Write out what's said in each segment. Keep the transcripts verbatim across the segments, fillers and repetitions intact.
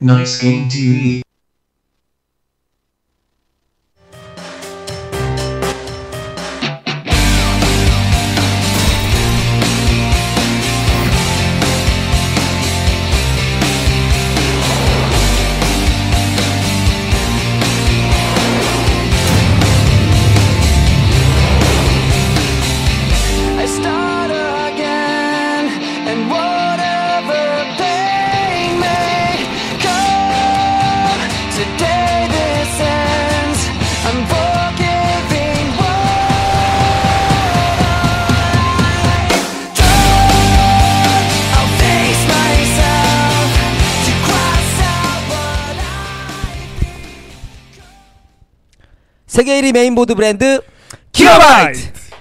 Nice Game 티비. 세계 일 위 메인보드 브랜드 기가바이트!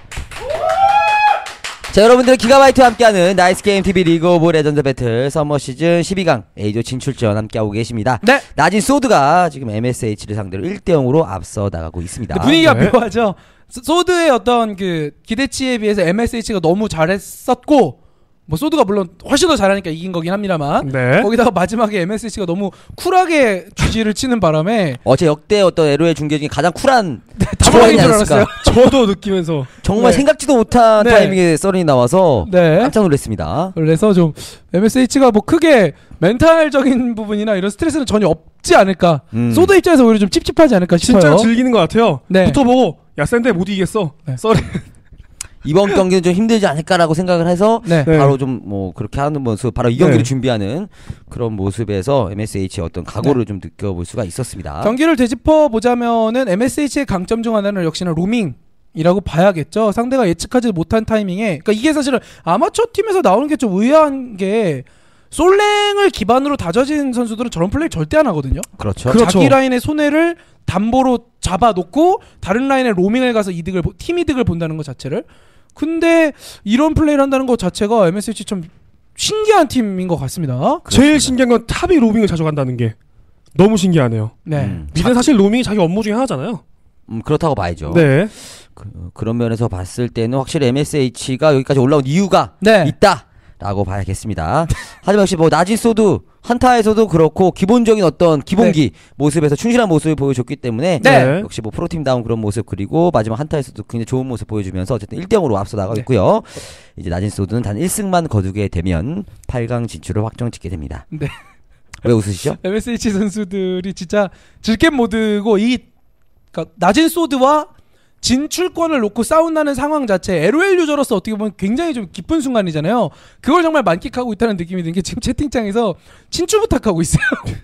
자, 여러분들 기가바이트와 함께하는 나이스게임티비 리그 오브 레전드 배틀 서머 시즌 십이 강 A조 진출전 함께하고 계십니다. 네. 나진 소드가 지금 엠에스에이치를 상대로 일 대 영으로 앞서 나가고 있습니다. 분위기가 네. 묘하죠. 소드의 어떤 그 기대치에 비해서 엠에스에이치가 너무 잘했었고, 뭐 소드가 물론 훨씬 더 잘하니까 이긴 거긴 합니다만, 네. 거기다가 마지막에 엠에스에이치가 너무 쿨하게 주지를 치는 바람에 어제 역대 어떤 엘오엘 중계 중에 가장 쿨한 네, 상황이지 줄 않았을까. 알았어요. 저도 느끼면서 정말 네. 생각지도 못한 네. 타이밍에 썰이 나와서 네. 깜짝 놀랐습니다. 그래서 좀 엠에스에이치가 뭐 크게 멘탈적인 부분이나 이런 스트레스는 전혀 없지 않을까. 음. 소드 입장에서 오히려 좀 찝찝하지 않을까 싶어요. 진짜 즐기는 것 같아요. 네. 붙어보고 야 센데 못 이기겠어. 네. 썰이. 이번 경기는 좀 힘들지 않을까라고 생각을 해서 네. 바로 좀 뭐 그렇게 하는 모습, 바로 이 경기를 네. 준비하는 그런 모습에서 엠에스에이치의 어떤 각오를 네. 좀 느껴볼 수가 있었습니다. 경기를 되짚어 보자면은 엠에스에이치의 강점 중 하나는 역시나 로밍 이라고 봐야겠죠. 상대가 예측하지 못한 타이밍에, 그러니까 이게 사실은 아마추어 팀에서 나오는 게 좀 의아한 게, 솔랭을 기반으로 다져진 선수들은 저런 플레이 절대 안 하거든요. 그렇죠. 그렇죠. 자기 라인의 손해를 담보로 잡아놓고 다른 라인에 로밍을 가서 이득을 팀 이득을 본다는 것 자체를. 근데 이런 플레이를 한다는 것 자체가 엠에스에이치 참 신기한 팀인 것 같습니다. 제일 신기한 건 탑이 로밍을 자주 간다는 게 너무 신기하네요. 네. 음, 미드는 사실 로밍이 자기 업무 중에 하나잖아요. 음, 그렇다고 봐야죠. 네. 그, 그런 면에서 봤을 때는 확실히 엠에스에이치가 여기까지 올라온 이유가 네. 있다라고 봐야겠습니다. 하지만 역시 뭐 나지소드 한타에서도 그렇고 기본적인 어떤 기본기 네. 모습에서 충실한 모습을 보여줬기 때문에 네. 역시 뭐 프로팀다운 그런 모습, 그리고 마지막 한타에서도 굉장히 좋은 모습 보여주면서 어쨌든 일 대 영으로 앞서 나가고 네. 있고요. 이제 나진소드는 단 일 승만 거두게 되면 팔 강 진출을 확정짓게 됩니다. 네. 왜 웃으시죠? 엠에스에이치 선수들이 진짜 질겜 모드고, 이 그러니까 낮은 소드와 진출권을 놓고 싸운다는 상황 자체, 엘오엘 유저로서 어떻게 보면 굉장히 좀 기쁜 순간이잖아요. 그걸 정말 만끽하고 있다는 느낌이 드는 게, 지금 채팅창에서 친추 부탁하고 있어요.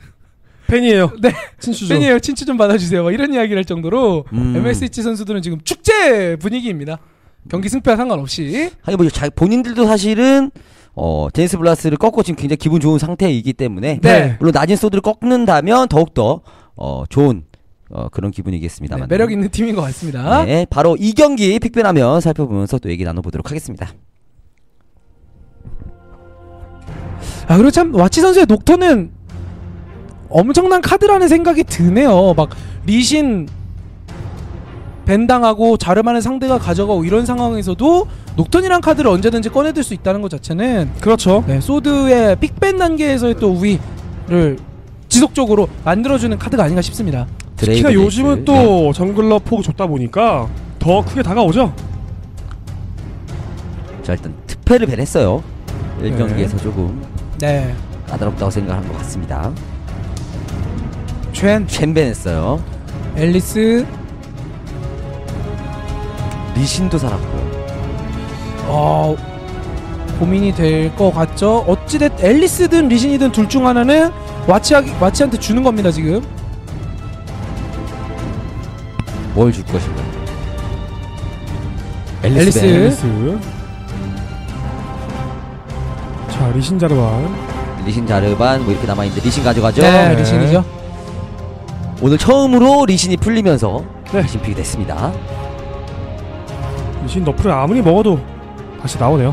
팬이에요. 네, 친추죠. 팬이에요. 친추 좀 받아주세요. 막 이런 이야기를 할 정도로 음. 엠에스에이치 선수들은 지금 축제 분위기입니다. 경기 승패와 상관없이. 아니 뭐 자, 본인들도 사실은 어 제니스 블라스를 꺾고 지금 굉장히 기분 좋은 상태이기 때문에 네. 물론 낮은 소드를 꺾는다면 더욱더 어 좋은 어 그런 기분이겠습니다만 네, 매력 있는 팀인 것 같습니다. 네, 바로 이 경기 픽변하면 살펴보면서 또 얘기 나눠보도록 하겠습니다. 아, 그리고 참 와치 선수의 녹턴은 엄청난 카드라는 생각이 드네요. 막 리신 밴당하고 자르마는 상대가 가져가고 이런 상황에서도 녹턴이란 카드를 언제든지 꺼내들 수 있다는 것 자체는, 그렇죠. 네, 소드의 픽밴 단계에서의 또 우위를 지속적으로 만들어주는 카드가 아닌가 싶습니다. 특히나 요즘은 또 네. 정글러 포그 줬다 보니까 더 크게 다가오죠. 자, 일단 특패를 밴했어요. 일 경기에서 네. 조금 네, 까다롭다고 생각한 것 같습니다. 쉔, 쉔 밴했어요. 앨리스, 리신도 살았고요. 어, 고민이 될 것 같죠. 어찌됐든 앨리스든 리신이든 둘 중 하나는 와치하, 와치한테 주는 겁니다 지금. 뭘 줄 것인가? 앨리스. 앨리스. 자, 리신 자르반. 리신 자르반 뭐 이렇게 남아있는데 리신 가져가죠. 네, 네. 리신이죠. 오늘 처음으로 리신이 풀리면서 네. 리신 픽이 됐습니다. 리신 너프를 아무리 먹어도 다시 나오네요.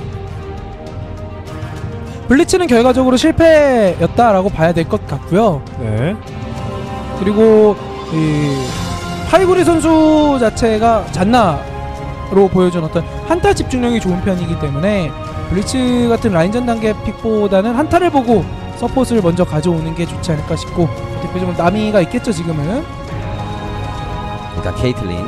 블리츠는 결과적으로 실패였다라고 봐야 될 것 같고요. 네. 그리고 이 파이구리 선수 자체가 잔나로 보여준 어떤 한타 집중력이 좋은 편이기 때문에 블리츠 같은 라인전 단계 픽보다는 한타를 보고 서폿을 먼저 가져오는 게 좋지 않을까 싶고 대표적으로 나미가 있겠죠 지금은. 그러니까 케이틀린.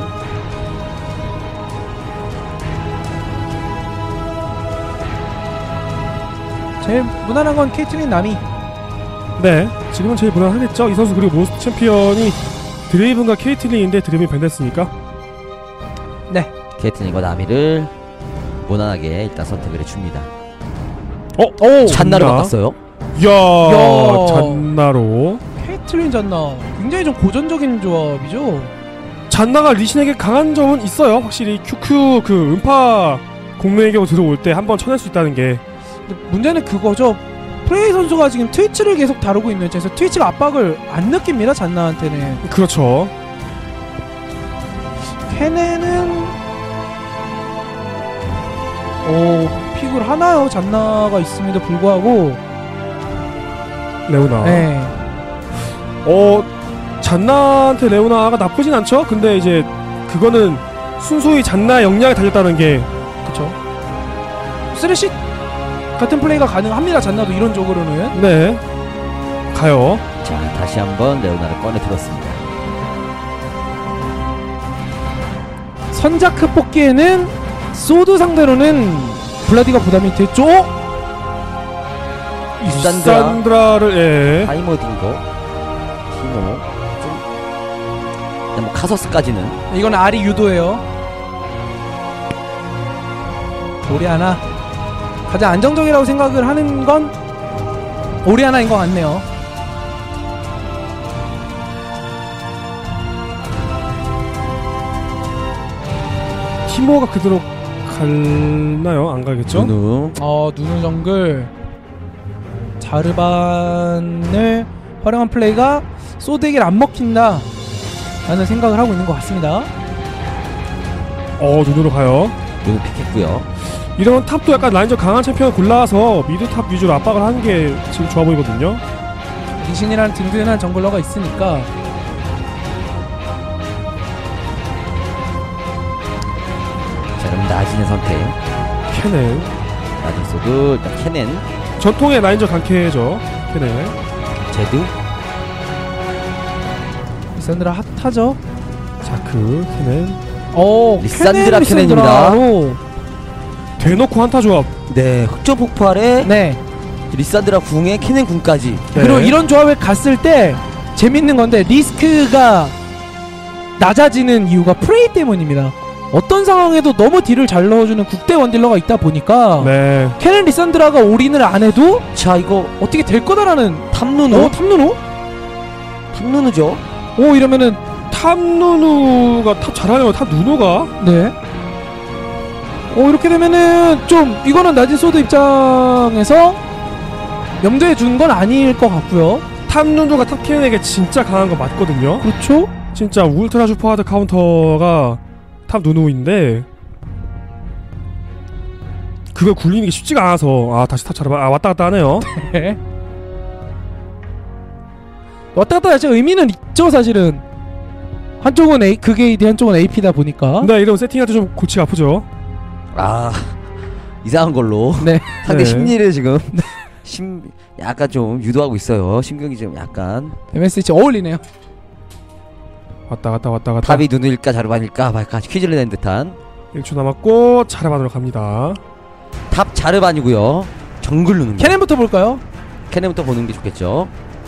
제일 무난한 건 케이틀린 나미. 네, 지금은 제일 무난하겠죠. 이 선수 그리고 몬스터 챔피언이 드레이븐과 케이틀린인데 드레이븐이 밴드했으니까. 네. 케이틀린과 나미를 무난하게 일단 선택을 해줍니다. 어? 오! 잔나로 잔나. 바꿨어요. 이야, 이야. 잔나로. 케이틀린 잔나 굉장히 좀 고전적인 조합이죠. 잔나가 리신에게 강한 점은 있어요. 확실히 큐큐 그 음파 공명의 경우 들어올 때 한번 쳐낼 수 있다는 게. 근데 문제는 그거죠. 프레이 선수가 지금 트위치를 계속 다루고 있는 입장에서 트위치가 압박을 안 느낍니다. 잔나한테는. 그렇죠. 케넨은 오 픽을 하나요. 잔나가 있음에도 불구하고. 레오나. 네. 어, 잔나한테 레오나가 나쁘진 않죠? 근데 이제 그거는 순수히 잔나의 역량에 달렸다는 게. 그쵸. 쓰레시 같은 플레이가 가능합니다. 잔나도 이론적으로는. 네, 가요. 자, 다시 한번 레오나를 꺼내 들었습니다. 선자크 뽑기에는 소드 상대로는 블라디가 부담이 됐죠. 리산드라. 산드라를 예. 타이머 딩거, 티모, 좀, 그냥 뭐 카서스까지는 이건 아리 유도예요. 오리아나 가장 안정적이라고 생각을 하는 건 오리아나인 것 같네요. 티모가 그대로 갈나요? 안 가겠죠? 누누. 어 누누 정글 자르반을 활용한 플레이가 소드에게 안 먹힌다 라는 생각을 하고 있는 것 같습니다. 어, 눈으로 가요. 누누 픽했고요. 이런 탑도 약간 라인전 강한 챔피언을 골라서 미드 탑 위주로 압박을 하는 게 지금 좋아 보이거든요. 리신이라는 든든한 정글러가 있으니까. 자, 그럼 나진의 선택. 케넨. 나진 소드, 일단 케넨, 전통의 라인전 강캐죠. 케넨. 제드, 리산드라 핫하죠. 자크, 케넨. 어 리산드라 케넨, 케넨입니다. 리산드라로. 대놓고 한타 조합. 네, 흑점 폭발에 네. 리산드라 궁에 케넨 궁까지. 그리고 네. 이런 조합을 갔을 때 재밌는 건데 리스크가 낮아지는 이유가 프레이 때문입니다. 어떤 상황에도 너무 딜을 잘 넣어주는 국대 원딜러가 있다 보니까 네. 케넨 리산드라가 올인을 안 해도 자, 이거 어떻게 될 거다라는. 탑누누, 어 탑누누? 탑누누죠. 오 이러면은 탑 누누가 탑 잘하냐고 탑 누누가. 네. 오 이렇게 되면은 좀 이거는 나진 소드 입장에서 염두에 둔 건 아닐 것 같고요. 탑 누누가 탑 케넨에게 진짜 강한 거 맞거든요. 그렇죠? 진짜 울트라 슈퍼 하드 카운터가 탑 누누인데 그걸 굴리는 게 쉽지가 않아서. 아, 다시 탑 잘봐. 아, 왔다 갔다 하네요. 네. 왔다 갔다 자체 의미는 있죠 사실은. 한쪽은 A, 극에이디 한쪽은 에이피다 보니까. 근데 이러면 세팅할 때 좀 골치가 아프죠. 아, 이상한 걸로 네. 상대 네. 심리를 지금 심 약간 좀 유도하고 있어요. 심경이 좀 약간. 엠에스에이치 어울리네요. 왔다 갔다 왔다 갔다. 탑이 누누일까 자르반일까 말까 퀴즈를 낸 듯한. 일 초 남았고 자르반으로 갑니다. 탑 자르반이고요. 정글 누누. 케넨부터 볼까요? 케넨부터 보는 게 좋겠죠.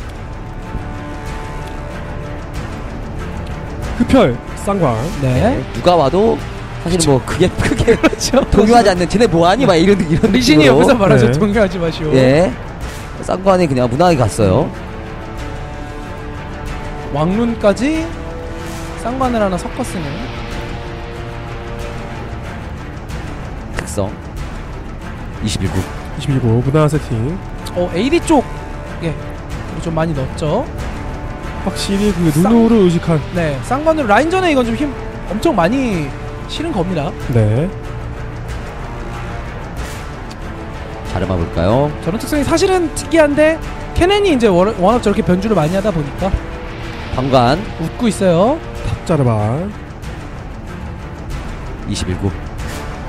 흡혈 쌍광. 네. 누가 와도 사실은 뭐 그게 크게 그렇죠. 동요하지 않는 쟤네 뭐하니 막 이런 이런 리신이 느낌으로. 옆에서 말하죠. 네. 동요하지 마시오. 예. 쌍관이 그냥 무난하게 갔어요. 왕룬까지 쌍관을 하나 섞었으면. 특성 이십일 구. 이십일 구 무난한 세팅. 어 에이디 쪽. 예. 좀 많이 넣었죠. 확실히 그 쌍- 누누를 의식한. 네. 쌍관으로 라인전에 이건 좀 힘 엄청 많이 실은 겁니다. 네. 자르반 볼까요? 저런 특성이 사실은 특이한데 케넨이 이제 워- 워낙 저렇게 변주를 많이 하다 보니까 방관 웃고 있어요. 탑 자르반. 이십일 구.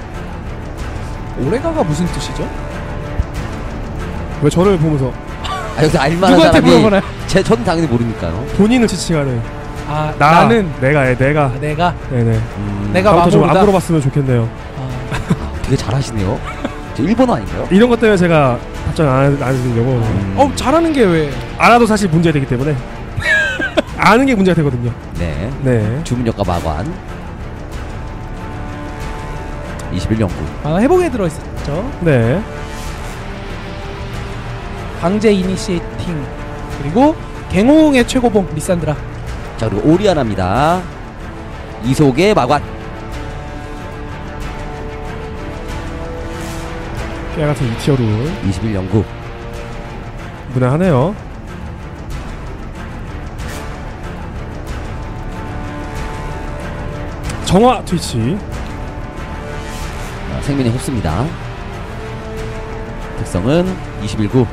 오레가가 무슨 뜻이죠? 왜 저를 보면서 아 여기서 알만한 누구한테 사람이 물어보나요? 제 저는 당연히 모르니까요. 본인을 지칭하는 아 나, 나는 내가 예, 내가 아, 내가 네네 음, 내가 다음부터 좀 안 마모르다. 물어봤으면 좋겠네요. 아, 되게 잘하시네요. 저 일본어 아닌가요? 이런 것 때문에 제가 답장 안, 안 해드리려고 음, 어 잘하는 게 왜? 알아도 사실 문제가 되기 때문에 아는 게 문제가 되거든요. 네. 네. 주문력과 마관. 이십일 연구. 아 회복에 들어 있었죠. 네. 강제 이니시에이팅 그리고 갱홍의 최고봉 리산드라. 자 그리고 오리아나입니다. 이속의 마관. 깨같은 이 티어로 이십일 연구. 무난하네요. 정화 트위치. 아, 생명의 흡수입니다. 특성은 이십일 구.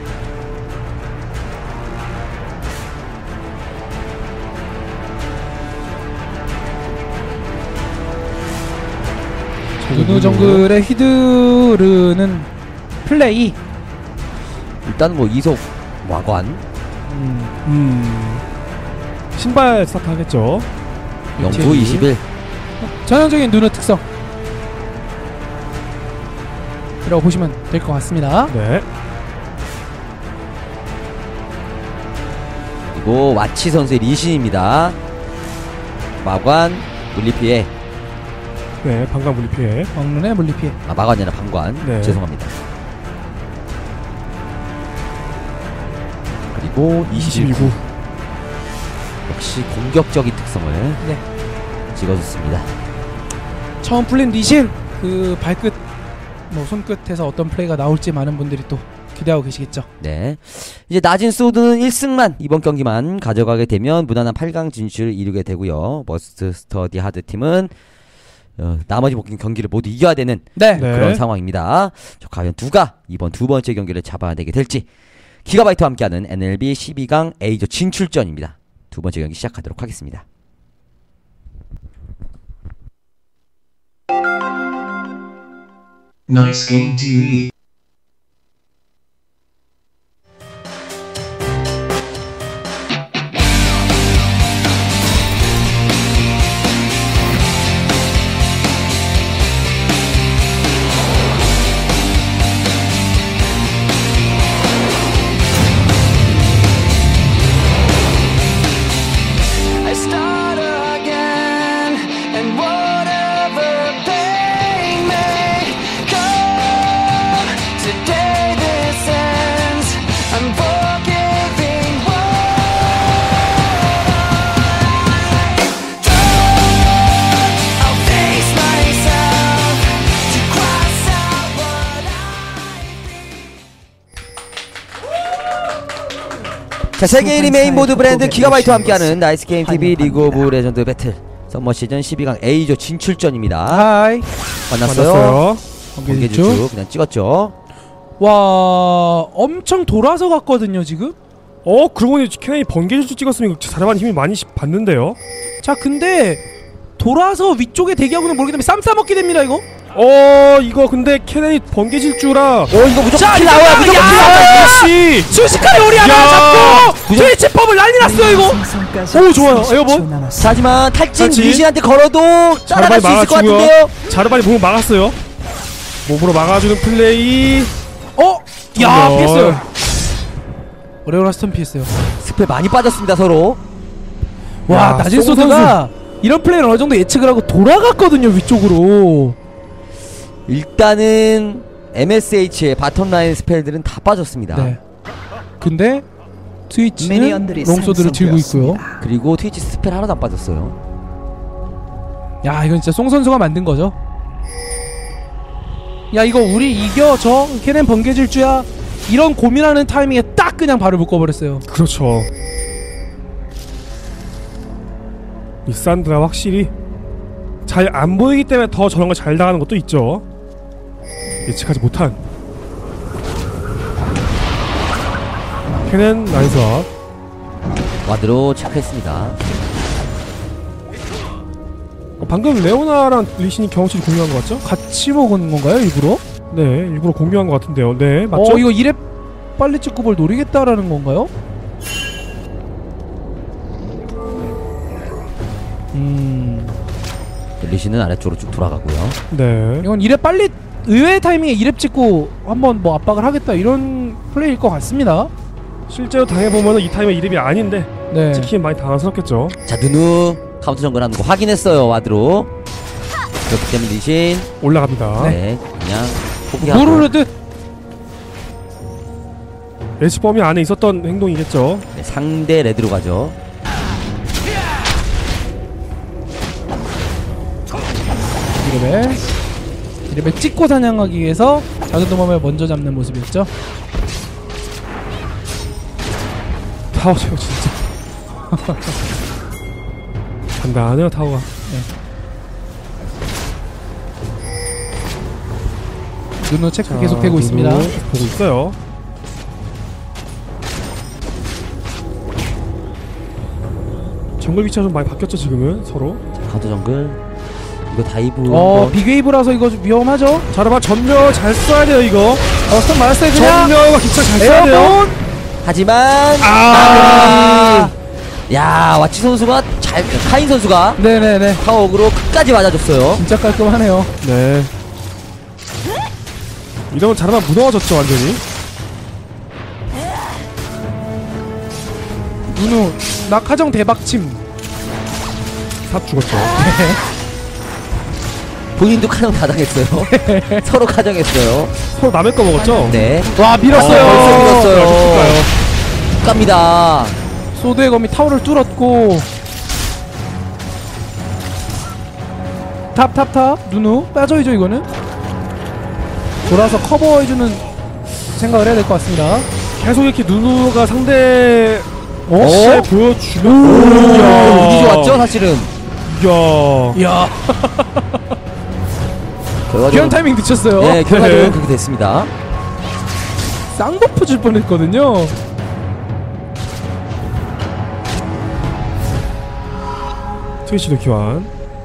누누 정글의 휘두르는 플레이. 일단 뭐 이속 마관. 음, 음. 신발 스타트 하겠죠. 연구 이십일. 전형적인 누누 특성. 이라고 보시면 될 것 같습니다. 네. 그리고 와치 선수의 리신입니다. 마관 물리피해. 네. 방광 물리 피해. 막눈의 물리피해. 아 마관이 아니라 방관. 네. 죄송합니다. 그리고 이십일 구. 역시 공격적인 특성을 네. 찍어줬습니다. 처음 풀린 리신 그 발끝 뭐 손끝에서 어떤 플레이가 나올지 많은 분들이 또 기대하고 계시겠죠. 네. 이제 낮은 소드는 일 승만 이번 경기만 가져가게 되면 무난한 팔 강 진출을 이루게 되고요. 머스트 스터디 하드 팀은 어, 나머지 경기를 모두 이겨야 되는 네. 네. 그런 상황입니다. 저 과연 누가 이번 두 번째 경기를 잡아내게 될지 기가바이트와 함께하는 엔엘비 십이 강 A조 진출전입니다. 두 번째 경기 시작하도록 하겠습니다. Nice Game 티비. I start again, and whatever pain may come, today this ends. I'm forgiving what I've done. I'll face myself to cross out what I 자, 세계 일 위 메인 모드 브랜드 기가바이트와 함께하는 나이스 게임 티비 리그 오브 레전드 배틀 썸머 시즌 십이 강 A조 진출전입니다. 하이. 만났어요. 만났어요. 번개질주 그냥 찍었죠. 와 엄청 돌아서 갔거든요 지금. 어, 그러고 보니 케네이 번개질주 찍었으면 자르반 힘이 많이 시- 받는데요. 자 근데 돌아서 위쪽에 대기하고는 모르기 때문에 쌈 싸먹게 됩니다 이거. 어, 이거 근데 케네이 번개질주라. 어 이거 무조건 자, 킬 나와요. 무조건 야! 킬 나와요. 역시. 순식간에 우리 하나 야! 잡고 트위치 법을 난리 났어요 이거. 오, 좋아요. 에어본. 자, 하지만 탈진 탈진. 리신한테 걸어도 따라갈 수 있을 것 막아주고요. 같은데요. 자르반이 몸을 막았어요. 몸으로 막아주는 플레이. 어? 야 정말. 피했어요. 오레오라 스턴 피했어요. 스펠 많이 빠졌습니다 서로. 와 야, 나진 송 소드가 이런 플레이를 어느 정도 예측을 하고 돌아갔거든요 위쪽으로. 일단은 엠에스에이치의 바텀라인 스펠들은 다 빠졌습니다. 네. 근데 트위치는 롱소드를 들고 있고요. 그리고 트위치 스펠 하나도 안 빠졌어요. 야 이건 진짜 송 선수가 만든 거죠. 야 이거 우리 이겨 저 걔넨 번개질주야 이런 고민하는 타이밍에 딱 그냥 발을 묶어버렸어요. 그렇죠. 리산드라 확실히 잘 안 보이기 때문에 더 저런 걸 잘 당하는 것도 있죠. 예측하지 못한. 케넨 나이스와 와드로 체크했습니다. 어, 방금 레오나랑 리신이 경험치를 공유한 것 같죠? 같이 먹은 건가요 일부러? 네, 일부러 공유한 것 같은데요. 네, 맞죠? 어 이거 이랩 빨리 찍고 뭘 노리겠다라는 건가요? 음 리시는 아래쪽으로 쭉 돌아가고요. 네. 이건 이랩 빨리 의외의 타이밍에 이랩 찍고 한번 뭐 압박을 하겠다 이런 플레이일 것 같습니다. 실제로 당해보면 이 타임에 이름이 아닌데 네. 찍히면 많이 당황스럽겠죠. 자, 누누 카운터 정글하는 거 확인했어요. 와드로. 그렇기 때문에 리신 올라갑니다. 네, 그냥 포기하고. 모르르드. 예측 범위 안에 있었던 행동이겠죠. 네, 상대 레드로 가죠. 이랩에 이랩에 찍고 사냥하기 위해서 작은 도마뱀을 먼저 잡는 모습이었죠. 타워 제거 진짜 간단하네요 타워가. 누누 체크 자, 계속 되고 있습니다. 누누 보고 있어요. 정글 위치가 좀 많이 바뀌었죠 지금은 서로. 카운터 정글. 이거 다이브. 어 한번. 빅웨이브라서 이거 좀 위험하죠? 자르반 전멸 잘 써야 돼요 이거. 어 스턴 맞았어요 그냥. 전멸과 기차 잘 써야 돼요. 에어본. 하지만 아. 야, 와치 선수가 잘 카인 선수가 네네네. 파워으로 끝까지 맞아줬어요. 진짜 깔끔하네요. 네. 이러면 자르반 무너워졌죠 완전히. 누누 낙하정 대박침. 삽 죽었죠. 본인도 카정 다 당했어요. 서로 카정했어요. 서로 남의 거 먹었죠. 네. 와 밀었어요. 어, 벌써 밀었어요. 죽을까요? 갑니다. 소드의 검이 타워를 뚫었고 탑탑탑 누누 빠져야죠 이거는. 돌아서 커버해주는 생각을 해야 될 것 같습니다. 계속 이렇게 누누가 상대 어? 시에 보여주면 오, 운이 좋았죠 사실은. 이야. 이야 결과적으로 귀한 타이밍 늦췄어요. 네, 결과적으로 네. 그렇게 됐습니다. 쌍버프 줄 뻔했거든요. 트위치도 교환.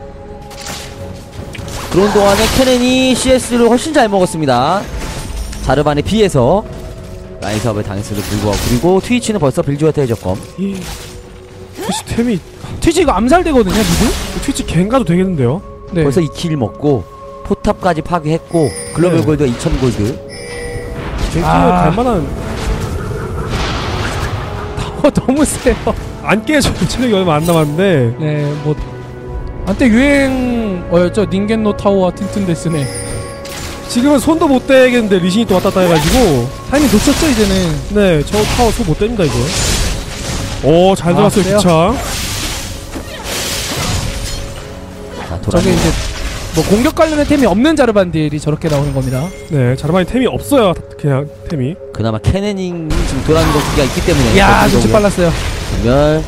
그런 동안에 케넨이 씨에스를 훨씬 잘 먹었습니다. 자르반에 비해서 라인 사업을 당했음에도 불구하고. 그리고 트위치는 벌써 빌드와 대적검. 이 트위치 템이 트위치 이거 암살되거든요 미드? 트위치 갱가도 되겠는데요. 네. 벌써 이 킬 먹고 포탑까지 파괴했고 글로벌 네. 골드가 이천 골드. 갱킹을 아. 갈만한. 어, 너무 세요. 안 깨져. 체력이 얼마 안 남았는데 네, 뭐 한때 유행 어였죠. 닌겐노 타워와 틴튼데스네. 지금은 손도 못 대겠는데 리신이 또 왔다 갔다 해가지고. 타이밍 놓쳤죠 이제는. 네, 저 타워 손 못 댑니다 이거. 오, 잘 아, 들어갔어요 그래요? 기차. 자, 돌아. 저게 이제 뭐 공격 관련의 템이 없는 자르반딜이 저렇게 나오는 겁니다. 네, 자르반이 템이 없어요. 그냥 템이. 그나마 케넨이 지금 돌아가는 것기가 있기 때문에. 야, 그 눈치 정도. 빨랐어요. 정말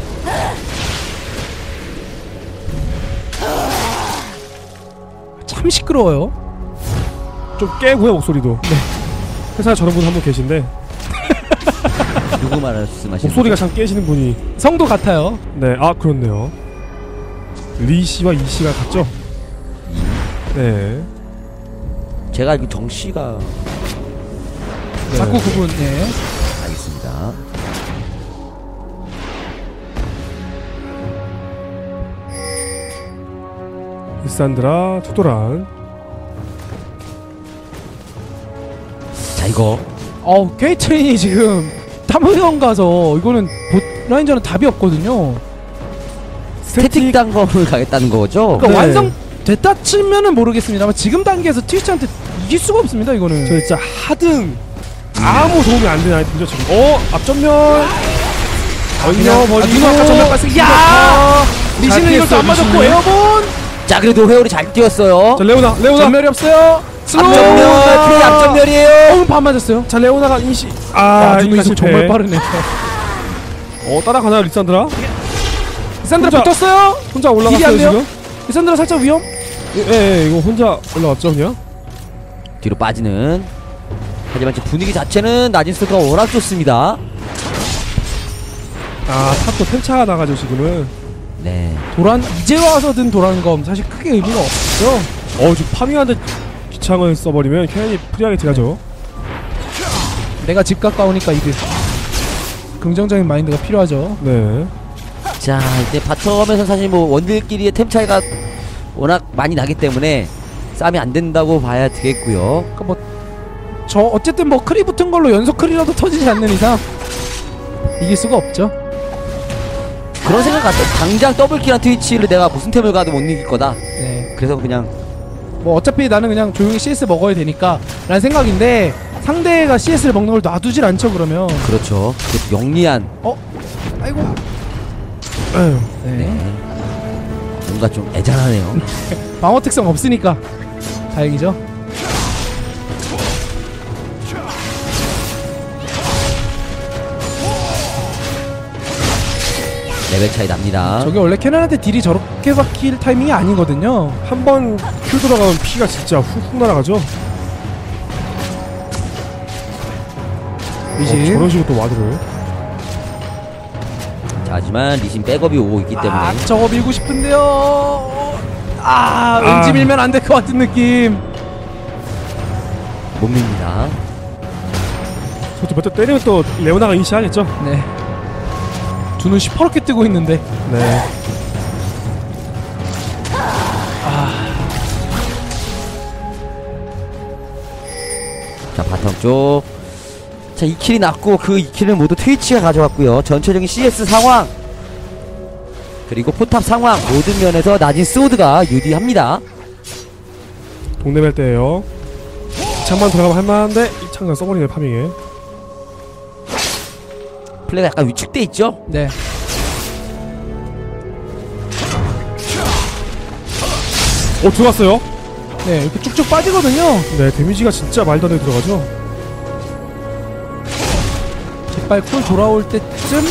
참 시끄러워요. 좀 깨고요 목소리도. 네. 회사에 저런 분 한 분 계신데 누구 말씀하시는 목소리가 참 깨지는 분이. 성도 같아요. 네, 아 그렇네요. 리 씨와 이 씨가 같죠? 네. 제가 알기로 정 씨가 네. 자꾸 그분. 네. 알겠습니다. 리산드라, 투도란. 자, 이거 어, 케이트린이 지금 탐의원 가서 이거는 보, 라인전은 답이 없거든요. 스태틱 단검을 가겠다는 거죠? 그러니까 네. 완성 됐다 치면은 모르겠습니다만 지금 단계에서 트위치한테 이길 수가 없습니다 이거는. 저 진짜 하등 아무 도움이 안 되는 아이템이죠 지금. 어, 앞전면. 그냥 버리고. 아, 누가 아까 전면 갔으니 야! 리신은 이걸 또 안 피했어요, 맞았고 리신이. 에어본 자, 그래도 회오리 잘 뛰었어요. 자, 레오나, 레오나. 전멸이 없어요. 슬로우. 앞전면, 트레이 앞전멸이에요. 어, 반 맞았어요. 자, 레오나가 인시. 아, 아, 누누 일단 이속 실패. 정말 빠르네. 어, 따라가나요, 리산드라? 리산드라 혼자- 붙었어요. 혼자 딜이 올라갔어요, 안 돼요? 지금? 리산드라 살짝 위험. 예, 예, 이거 혼자 올라왔죠, 그냥? 뒤로 빠지는. 하지만 지금 분위기 자체는 나진스가 워낙 좋습니다. 아, 탑도 펜차가 나가죠, 지금은. 네. 도란 이제 와서 든 도란검 사실 크게 의미가 없죠. 어, 지금 파밍하는데 기창을 써버리면 캐년이 프리하게 들어가죠. 내가 집 가까우니까 이득. 긍정적인 마인드가 필요하죠. 네. 자 이제 바텀에서 사실 뭐 원딜끼리의 템 차이가 워낙 많이 나기 때문에 싸움이 안 된다고 봐야 되겠고요. 그러니까 뭐 저 어쨌든 뭐 크리 붙은 걸로 연속 크리라도 터지지 않는 이상 이길 수가 없죠. 그런 생각 같아. 당장 더블킬한 트위치를 내가 무슨 템을 가도 못 이길 거다. 네. 그래서 그냥 뭐 어차피 나는 그냥 조용히 씨에스 먹어야 되니까 라는 생각인데 상대가 씨에스를 먹는 걸 놔두질 않죠. 그러면 그렇죠. 그 영리한 어? 아이고. 에휴. 네. 네. 뭔가 좀 애잔하네요. 방어 특성 없으니까 다행이죠. 레벨 차이 납니다. 저게 원래 캐논한테 딜이 저렇게 박힐 타이밍이 아니거든요. 한 번 큐 들어가면 피가 진짜 훅훅 날아가죠. 리신. 어, 저런 식으로 또 와드를. 자, 하지만 리신 백업이 오고 있기 때문에 아, 저거 밀고 싶은데요. 아, 왠지 아. 밀면 안 될 것 같은 느낌. 못 밉니다. 저도 몇 대 때리면 또 레오나가 인시하겠죠. 네. 두 눈 시퍼렇게 뜨고 있는데. 네. 자, 바텀 쪽. 자, 이 킬이 났고 그 이 킬을 모두 트위치가 가져갔고요. 전체적인 씨에스 상황 그리고 포탑 상황 모든 면에서 낮은 소드가 유리합니다. 동네벨 때예요. 창만 들어가면 할만한데 이 창간 써버리네 파밍에. 플레이가 약간 위축돼 있죠? 네. 어 들어갔어요. 네, 이렇게 쭉쭉 빠지거든요. 네 데미지가 진짜 말도 안 되게 들어가죠. 제발 쿨 돌아올 때쯤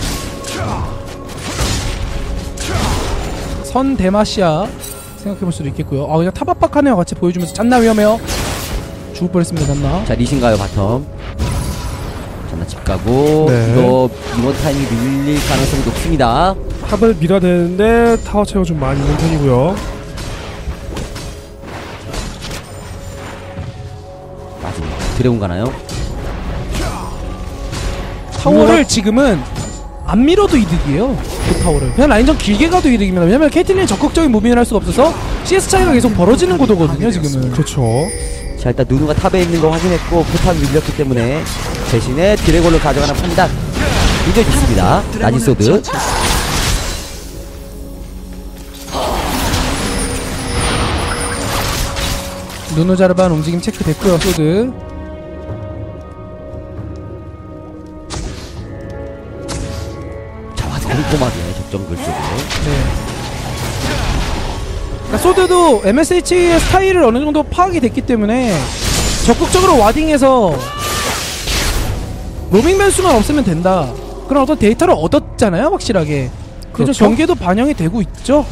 선 데마시아 생각해볼 수도 있겠고요. 아, 그냥 탑 압박하네요. 같이 보여주면서. 잔나 위험해요. 죽을 뻔했습니다. 잔나. 자, 리신가요 바텀. 잔나 집 가고 네. 이거 이번 타이밍 밀릴 가능성이 높습니다. 탑을 밀어야 되는데 타워 채워 좀 많이 있는 편이고요. 맞습니다. 드래곤 가나요? 타워를 지금은 안 밀어도 이득이에요. 그 타워를 그냥 라인전 길게 가도 이득입니다. 왜냐면 케이틀린이 적극적인 무빙을 할 수가 없어서 씨에스 차이가 계속 벌어지는 구도거든요. 지금은. 그렇죠. 자, 일단 누누가 탑에 있는 거 확인했고 포탑이 밀렸기 때문에 대신에 드래곤을 가져가는 판단 굉장히 좋습니다. 나진 소드. 누누자르반 움직임 체크됐고요. 소드. 자, 와서 꼼꼼하게 적정글 쪽으로. 네. 그러니까 소드도 엠에스에이치의 스타일을 어느 정도 파악이 됐기 때문에 적극적으로 와딩해서 로밍 변수만 없으면 된다. 그런 어떤 데이터를 얻었잖아요, 확실하게. 그래서 그렇죠. 경기도 반영이 되고 있죠.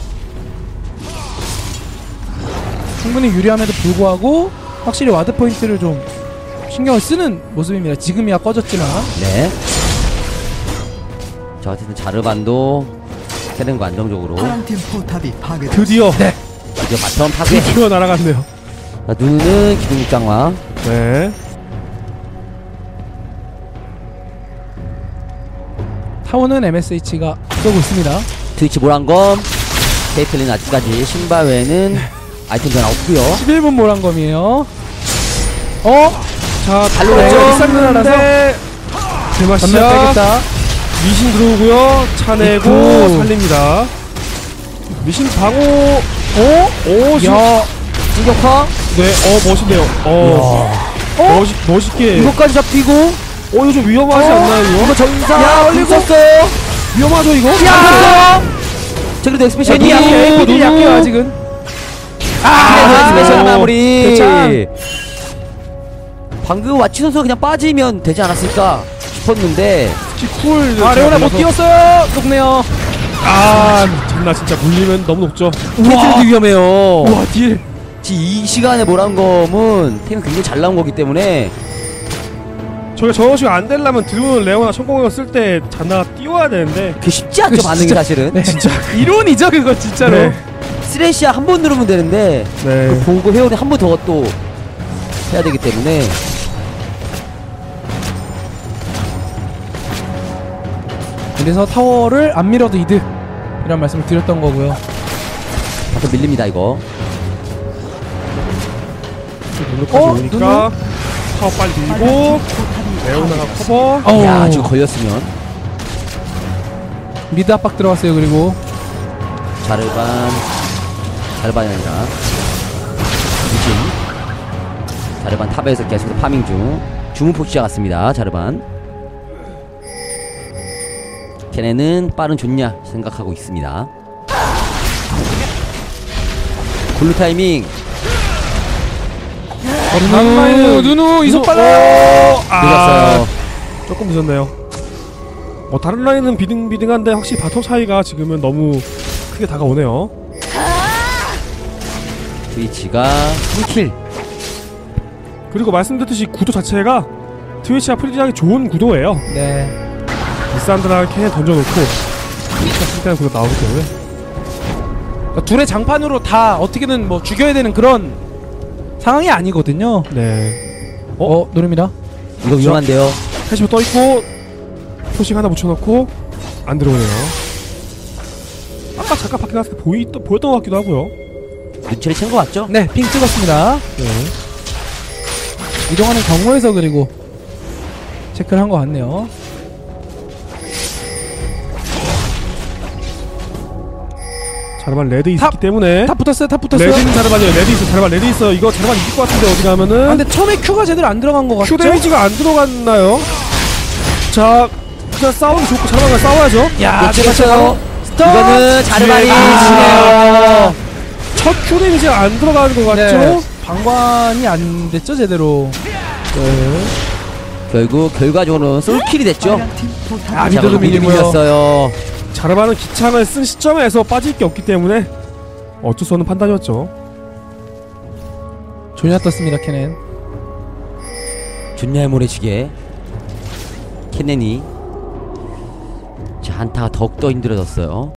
충분히 유리함에도 불구하고 확실히 와드 포인트를 좀 신경을 쓰는 모습입니다. 지금이야 꺼졌지만. 네. 자, 어쨌든 자르반도 캐는 거 안정적으로. 파란팀 포탑이 파괴. 드디어 네. 드디어 바텀 파괴. 드디어 날아갔네요. 자, 누누는 기둥 강화. 네. 타워는 엠에스에이치가 쏘고 있습니다. 트위치 모란검. 케이틀린 아직까지 신발 외에는 아이템 변화 없고요. 십일 분 모란검이에요. 어? 자 발로 네, 왼쪽. 비싼 누나라서 네. 전면 대마시아 빼겠다. 미신 들어오고요. 차내고 이쿠. 살립니다. 미신 방어. 어? 오 지금 야, 진격파. 네, 어 멋있네요. 어, 어? 멋있 멋있게. 이거까지 잡히고. 어 이거 좀 위험하지 어? 않나요 이거? 이거 전사. 야, 얼리 얼리고. 썼어요. 위험하죠 이거? 야! 자, 그래도 엑스페셜이 애들이 약해, 애들이 약해요 아직은. 아, 엑스페셜 오, 마무리. 대참. 방금 와치 선수가 그냥 빠지면 되지 않았을까 싶었는데 쿨. 아, 레오나 못 뛰었어요. 높네요. 아, 장나 진짜 물리면 너무 높죠. 케이틀도 위험해요. 우와, 딜. 지금 이 시간에 모란검은 템이 굉장히 잘 나온 거기 때문에 저게 저런 식으로 안 되려면 드론 레오나 천공을 쓸 때 잔나가 띄워야 되는데. 그게 쉽지 않죠. 그거 반응이 진짜- 사실은. 네, 진짜 이론이죠 그거 진짜로. 네. 쓰레시야 한 번 누르면 되는데 네. 그 보고 회원이 한 번 더 또 해야 되기 때문에 그래서 타워를 안 밀어도 이득 이런 말씀을 드렸던 거고요. 바텀 밀립니다 이거. 눈까지 어? 오니까 타워 빨리 밀고 레오나가 커버. 어우, 야 지금 걸렸으면 미드 압박 들어갔어요. 그리고 자르반 자르반이 아니라 유진. 자르반 탑에서 계속 파밍 중. 주문폭 시작했습니다. 자르반. 걔네는 빠른 좋냐 생각하고 있습니다. 블루 타이밍. 누누 누누 이속 빨라. 아, 늦었어요. 조금 늦었네요. 어, 다른 라인은 비등비등한데 확실히 바텀 차이가 지금은 너무 크게 다가오네요. 트위치가 삼 킬. 그리고 말씀드렸듯이 구도 자체가 트위치가 프리디하기 좋은 구도예요. 네. 리산드라랑 캔에 던져놓고 트위치가 승리하는 구도가 나오기 때문에. 그러니까 둘의 장판으로 다 어떻게든 뭐 죽여야 되는 그런 상황이 아니거든요. 네. 어, 어 노립니다. 이거 위험한데요. 패시브 떠있고 표식 하나 붙여놓고 안 들어오네요. 아까 잠깐 밖에 나왔을 때 보이, 보였던 것 같기도 하고요. 눈치를 챈 거 맞죠? 네, 핑 찍었습니다. 네. 이동하는 경로에서 그리고 체크를 한 것 같네요. 자르반 레드 있기 탑! 때문에 탑 붙었어요. 탑 붙었어요. 레드는 자르반이에요. 레드 있어. 자르반 레드 있어. 이거 자르반 이길 것 같은데 어디 가면은. 아, 근데 처음에 Q가 제대로 안 들어간 것 같죠? 큐 데미지가 안 들어갔나요? 자, 그냥 싸우면 좋고 자르반과 싸워야죠. 야, 찍었어요. 스톱! 이거는 자르반이 아, 지네요. 첫 큐 데미지가 안 들어가는 것 같죠? 네, 방관이 안 됐죠 제대로. 네. 결국 결과적으로는 솔킬이 됐죠. 아, 자, 미드도 미드 밀리고요. 밀렸어요. 자르반은 기창을 쓴 시점에서 빠질 게 없기 때문에 어쩔 수 없는 판단이었죠. 조냐 떴습니다 캐넨. 존냐의 모래시계. 케넨이 자 한타가 더욱더 힘들어졌어요.